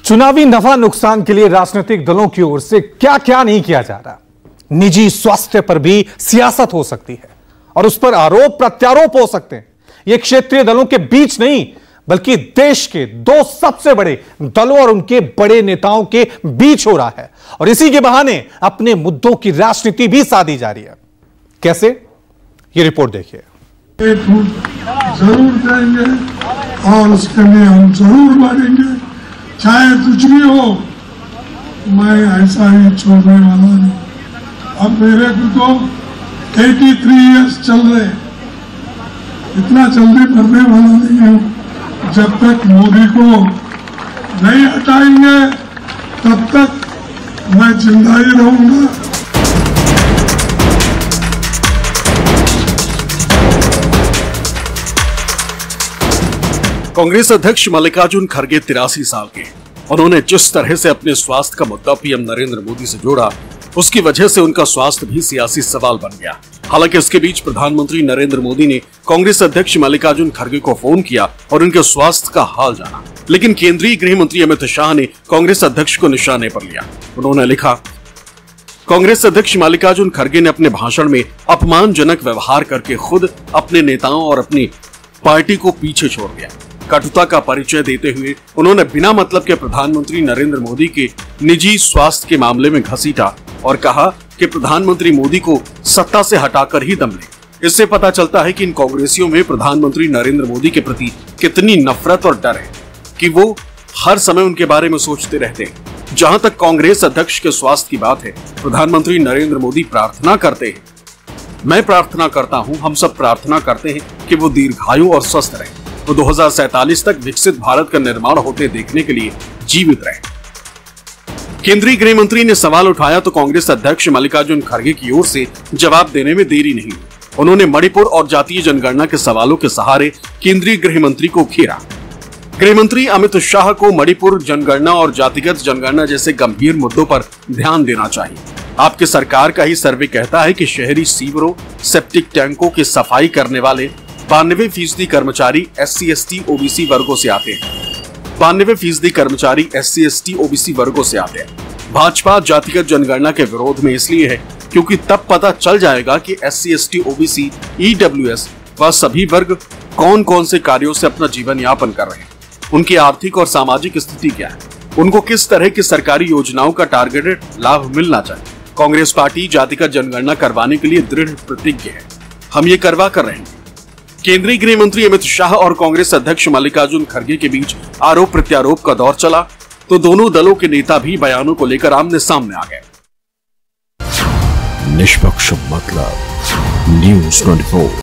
चुनावी नफा नुकसान के लिए राजनीतिक दलों की ओर से क्या क्या नहीं किया जा रहा। निजी स्वास्थ्य पर भी सियासत हो सकती है और उस पर आरोप प्रत्यारोप हो सकते हैं। यह क्षेत्रीय दलों के बीच नहीं बल्कि देश के दो सबसे बड़े दलों और उनके बड़े नेताओं के बीच हो रहा है और इसी के बहाने अपने मुद्दों की राजनीति भी साधी जा रही है। कैसे, ये रिपोर्ट देखिए। जरूर देंगे और उसके लिए हम जरूर लड़ेंगे, चाहे कुछ भी हो। मैं ऐसा ही छोड़ने वाला नहीं। अब मेरे को तो 83 इयर्स चल रहे, इतना जल्दी मरने वाला नहीं हूँ। जब तक मोदी को नहीं हटाएंगे तब तक मैं जिंदा ही रहूंगा। कांग्रेस अध्यक्ष मल्लिकार्जुन खड़गे 83 साल के। उन्होंने जिस तरह से अपने स्वास्थ्य का मुद्दा पीएम नरेंद्र मोदी से जोड़ा, उसकी वजह से उनका स्वास्थ्य भी सियासी सवाल बन गया। हालांकि इसके बीच प्रधानमंत्री नरेंद्र मोदी ने कांग्रेस अध्यक्ष मल्लिकार्जुन खड़गे को फोन किया और उनके स्वास्थ्य का हाल जाना, लेकिन केंद्रीय गृह मंत्री अमित शाह ने कांग्रेस अध्यक्ष को निशाने पर लिया। उन्होंने लिखा, कांग्रेस अध्यक्ष मल्लिकार्जुन खड़गे ने अपने भाषण में अपमानजनक व्यवहार करके खुद, अपने नेताओं और अपनी पार्टी को पीछे छोड़ दिया। कटुता का परिचय देते हुए उन्होंने बिना मतलब के प्रधानमंत्री नरेंद्र मोदी के निजी स्वास्थ्य के मामले में घसीटा और कहा कि प्रधानमंत्री मोदी को सत्ता से हटाकर ही दम ले। इससे पता चलता है कि इन कांग्रेसियों में प्रधानमंत्री नरेंद्र मोदी के प्रति कितनी नफरत और डर है कि वो हर समय उनके बारे में सोचते रहते हैं। जहां तक कांग्रेस अध्यक्ष के स्वास्थ्य की बात है, प्रधानमंत्री नरेंद्र मोदी प्रार्थना करते हैं, मैं प्रार्थना करता हूं, हम सब प्रार्थना करते हैं कि वो दीर्घायु और स्वस्थ रहे, वो 2047 तक विकसित भारत का निर्माण होते देखने के लिए जीवित रहे। केंद्रीय गृह मंत्री ने सवाल उठाया तो कांग्रेस अध्यक्ष मल्लिकार्जुन खड़गे की ओर से जवाब देने में देरी नहीं हुई। उन्होंने मणिपुर और जातीय जनगणना के सवालों के सहारे केंद्रीय गृह मंत्री को घेरा। गृह मंत्री अमित शाह को मणिपुर जनगणना और जातिगत जनगणना जैसे गंभीर मुद्दों पर ध्यान देना चाहिए। आपकी सरकार का ही सर्वे कहता है कि शहरी सीवरों, सेप्टिक टैंकों की सफाई करने वाले 92% कर्मचारी SC/ST OBC वर्गों से आते हैं। 92% कर्मचारी SC/ST OBC वर्गों से आते हैं। भाजपा जातिगत जनगणना के विरोध में इसलिए है क्योंकि तब पता चल जाएगा कि SC/ST OBC EWS व सभी वर्ग कौन कौन से कार्यों से अपना जीवन यापन कर रहे हैं, उनकी आर्थिक और सामाजिक स्थिति क्या है, उनको किस तरह की सरकारी योजनाओं का टारगेटेड लाभ मिलना चाहिए। कांग्रेस पार्टी जातिगत जनगणना करवाने के लिए दृढ़ प्रतिज्ञ है। हम ये करवा कर रहेंगे। केंद्रीय गृह मंत्री अमित शाह और कांग्रेस अध्यक्ष मल्लिकार्जुन खड़गे के बीच आरोप प्रत्यारोप का दौर चला तो दोनों दलों के नेता भी बयानों को लेकर आमने सामने आ गए। निष्पक्ष मतलब News 24।